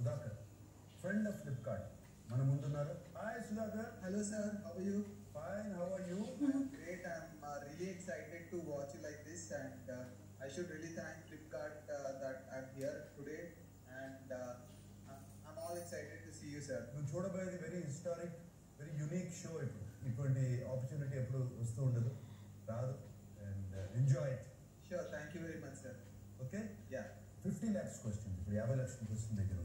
Sudhakar, friend of Flipkart. Mana mundunnara. Hi Sudhakar. Hello sir, how are you? Fine, how are you? I'm great. I'm really excited to watch you like this, and I should really thank Flipkart that I'm here today, and I'm all excited to see you sir. You చూడబోయేది very historic, very unique show ఇప్పుడు. ఇటువంటి opportunity ఎప్పుడు వస్తూ ఉండదు, రాదు, and enjoy it. Sure, thank you very much sir. Okay? Yeah. 50 lakhs question. ఇప్పుడు 50 లక్షల question దగ్గర